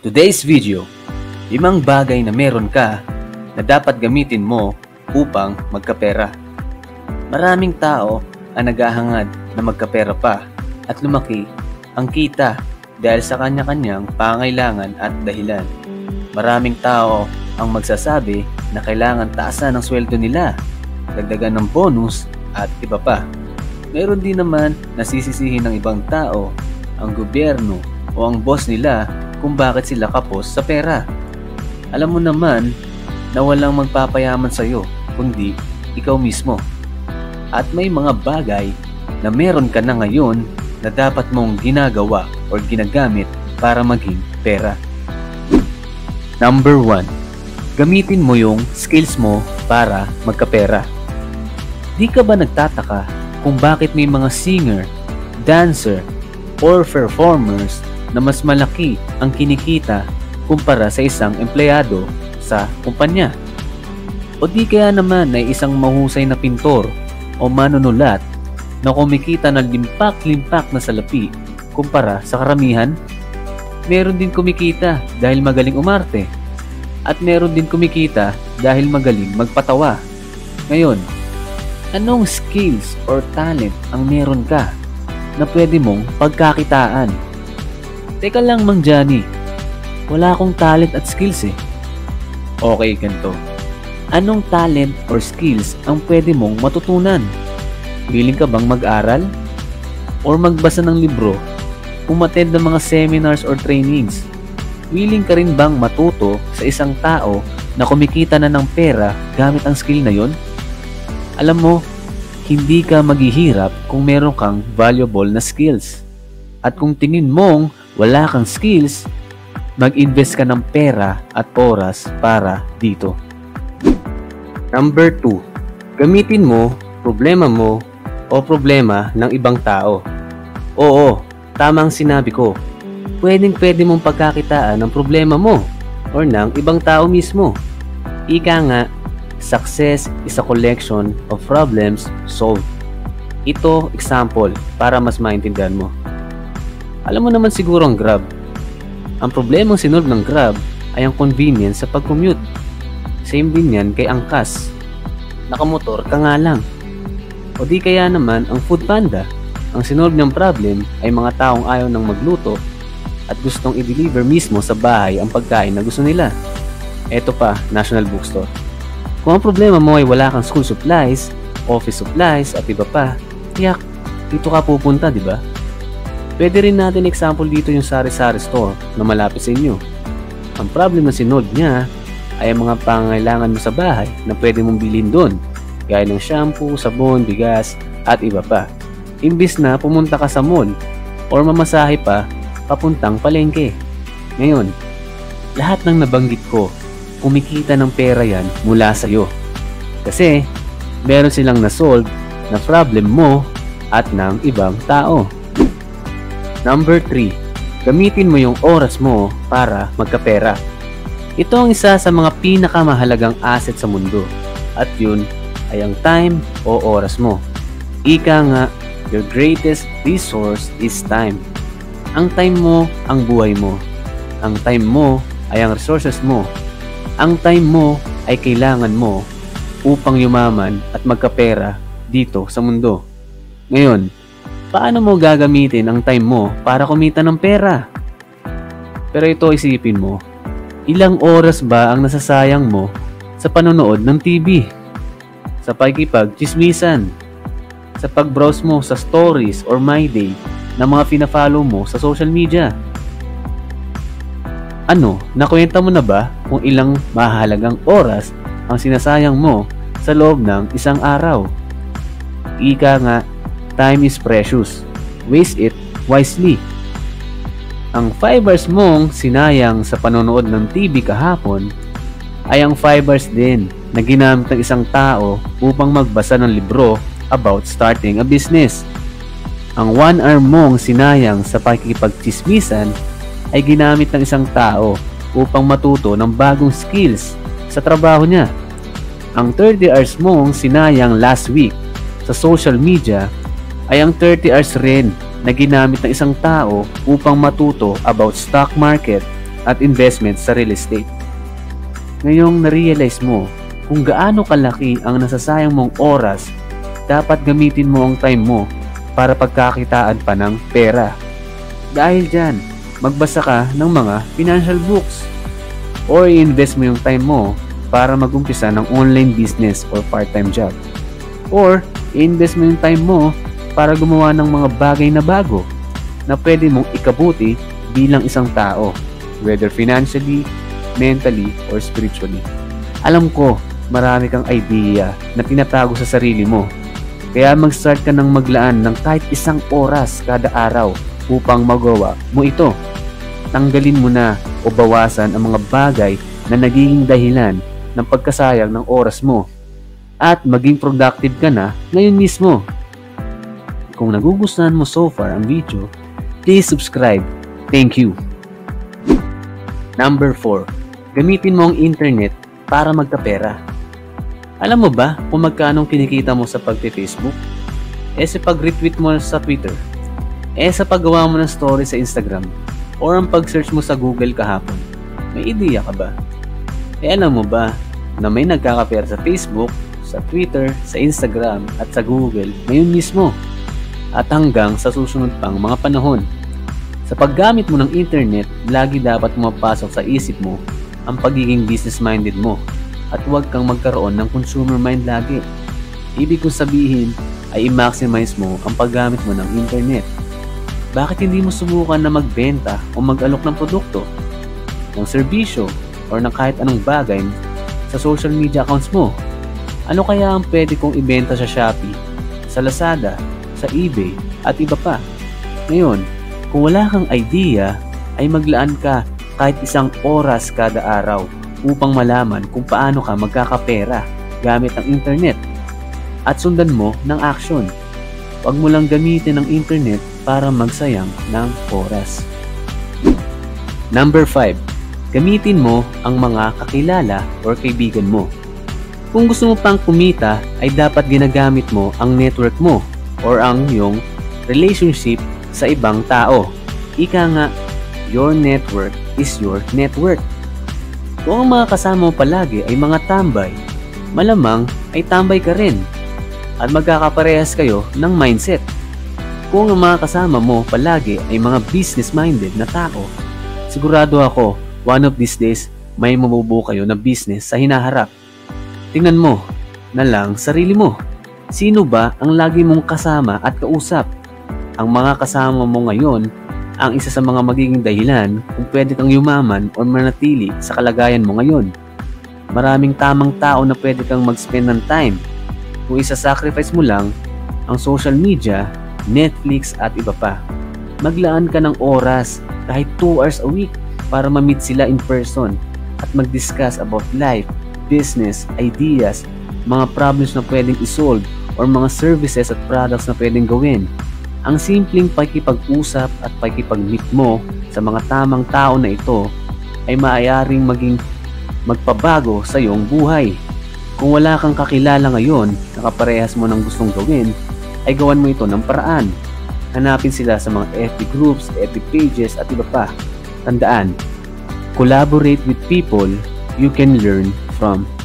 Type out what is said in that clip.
Today's video, 5 bagay na meron ka na dapat gamitin mo upang magkapera. Maraming tao ang naghahangad na magkapera pa at lumaki ang kita dahil sa kanya-kanyang pangailangan at dahilan. Maraming tao ang magsasabi na kailangan taasan ang sweldo nila, dagdagan ng bonus at iba pa. Meron din naman nasisisihin ng ibang tao, ang gobyerno o ang boss nila kung bakit sila kapos sa pera. Alam mo naman na walang magpapayaman sa iyo kundi ikaw mismo. At may mga bagay na meron ka na ngayon na dapat mong ginagawa o ginagamit para maging pera. Number 1. Gamitin mo yung skills mo para magkapera. Di ka ba nagtataka kung bakit may mga singer, dancer, or performers na mas malaki ang kinikita kumpara sa isang empleyado sa kumpanya? O di kaya naman ay isang mahusay na pintor o manunulat na kumikita ng limpak-limpak na salapi kumpara sa karamihan? Meron din kumikita dahil magaling umarte at meron din kumikita dahil magaling magpatawa. Ngayon, anong skills or talent ang meron ka na pwede mong pagkakitaan? Teka lang, Mang Johnny, wala akong talent at skills eh. Okay, ganito. Anong talent or skills ang pwede mong matutunan? Willing ka bang mag-aral? Or magbasa ng libro? Umattend ng mga seminars or trainings? Willing ka rin bang matuto sa isang tao na kumikita na ng pera gamit ang skill na yon? Alam mo, hindi ka maghihirap kung meron kang valuable na skills. At kung tingin mong wala kang skills, mag-invest ka ng pera at oras para dito. Number 2. Gamitin mo problema mo o problema ng ibang tao. Oo, tama ang sinabi ko. Pwede mong pagkakitaan ng problema mo or ng ibang tao mismo. Ika nga, success is a collection of problems solved. Ito, example, para mas maintindihan mo. Alam mo naman siguro ang Grab. Ang problemang sinolve ng Grab ay ang convenience sa pag-commute. Same din yan kay Angkas. Nakamotor ka nga lang. O di kaya naman ang Food Panda. Ang sinolve niyang problem ay mga taong ayaw nang magluto at gustong i-deliver mismo sa bahay ang pagkain na gusto nila. Eto pa, National Bookstore. Kung ang problema mo ay wala kang school supplies, office supplies at iba pa, tiyak, dito ka pupunta, di ba? Pwede rin natin example dito yung sari-sari store na malapit sa inyo. Ang problem na sinolve niya ay ang mga pangailangan mo sa bahay na pwede mong bilhin doon, gaya ng shampoo, sabon, bigas, at iba pa. Imbis na pumunta ka sa mall or mamasahe pa papuntang palengke. Ngayon, lahat ng nabanggit ko, kumikita ng pera yan mula sa iyo. Kasi, meron silang na-solve na problem mo at ng ibang tao. Number 3. Gamitin mo yung oras mo para magkapera. Ito ang isa sa mga pinakamahalagang asset sa mundo. At yun ay ang time o oras mo. Ika nga, your greatest resource is time. Ang time mo, ang buhay mo. Ang time mo ay ang resources mo. Ang time mo ay kailangan mo upang yumaman at magkapera dito sa mundo. Ngayon, paano mo gagamitin ang time mo para kumita ng pera? Pero ito, isipin mo, ilang oras ba ang nasasayang mo sa panonood ng TV? Sa pagkipag-chismisan? Sa pag-browse mo sa stories or my day na mga fina-follow mo sa social media? Ano, nakwenta mo na ba kung ilang mahalagang oras ang sinasayang mo sa loob ng isang araw? Ika nga, time is precious. Waste it wisely. Ang 5 hours mong sinayang sa panonood ng TV kahapon ay ang 5 hours din na ginamit ng isang tao upang magbasa ng libro about starting a business. Ang 1 hour mong sinayang sa pakikipagchismisan ay ginamit ng isang tao upang matuto ng bagong skills sa trabaho niya. Ang 30 hours mong sinayang last week sa social media ay ang 30 hours rin na ginamit ng isang tao upang matuto about stock market at investment sa real estate. Ngayong na-realize mo kung gaano kalaki ang nasasayang mong oras, dapat gamitin mo ang time mo para pagkakitaan pa ng pera. Dahil dyan, magbasa ka ng mga financial books or i-invest mo yung time mo para mag-umpisa ng online business or part-time job. Or i-invest mo yung time mo para gumawa ng mga bagay na bago na pwede mong ikabuti bilang isang tao, whether financially, mentally, or spiritually. Alam ko, marami kang idea na tinatago sa sarili mo. Kaya mag-start ka ng maglaan ng kahit 1 oras kada araw upang magawa mo ito. Tanggalin mo na o bawasan ang mga bagay na nagiging dahilan ng pagkasayang ng oras mo at maging productive ka na ngayon mismo. Kung nagugustuhan mo so far ang video, please subscribe. Thank you. Number 4. Gamitin mo ang internet para magkapera. Alam mo ba kung magkano kinikita mo sa pagpe-Facebook? Sa pag-retweet mo sa Twitter? Sa paggawa mo ng story sa Instagram? Or ang pag-search mo sa Google kahapon? May ideya ka ba? Alam mo ba na may nagkakapera sa Facebook, sa Twitter, sa Instagram at sa Google ngayon mismo? At hanggang sa susunod pang mga panahon. Sa paggamit mo ng internet, lagi dapat pumapasok sa isip mo ang pagiging business-minded mo at huwag kang magkaroon ng consumer mind lagi. Ibig kong sabihin ay i-maximize mo ang paggamit mo ng internet. Bakit hindi mo subukan na magbenta o mag-alok ng produkto, ng serbisyo, or ng kahit anong bagay sa social media accounts mo? Ano kaya ang pwede kong ibenta sa Shopee, sa Lazada, sa eBay, at iba pa? Ngayon, kung wala kang idea, ay maglaan ka kahit 1 oras kada araw upang malaman kung paano ka magkakapera gamit ang internet at sundan mo ng action. Huwag mo lang gamitin ang internet para magsayang ng oras. Number 5. Gamitin mo ang mga kakilala or kaibigan mo. Kung gusto mo pang kumita, ay dapat ginagamit mo ang network mo or ang iyong relationship sa ibang tao. Ika nga, your network is your net worth. Kung ang mga kasama mo palagi ay mga tambay, malamang ay tambay ka rin at magkakaparehas kayo ng mindset. Kung ang mga kasama mo palagi ay mga business-minded na tao, sigurado ako, one of these days, may mabubuo kayo na business sa hinaharap. Tingnan mo na lang sarili mo. Sino ba ang lagi mong kasama at kausap? Ang mga kasama mo ngayon ang isa sa mga magiging dahilan kung pwede kang yumaman o manatili sa kalagayan mo ngayon. Maraming tamang tao na pwede kang mag-spend ng time kung isa-sacrifice mo lang ang social media, Netflix at iba pa. Maglaan ka ng oras kahit 2 hours a week para ma-meet sila in person at mag-discuss about life, business, ideas, mga problems na pwedeng isolve or mga services at products na pwedeng gawin. Ang simpleng pakikipag-usap at pakikipag-meet mo sa mga tamang tao na ito ay maaaring maging magpabago sa iyong buhay. Kung wala kang kakilala ngayon na kaparehas mo ng gustong gawin, ay gawan mo ito ng paraan. Hanapin sila sa mga FB groups, FB pages at iba pa. Tandaan, collaborate with people you can learn from.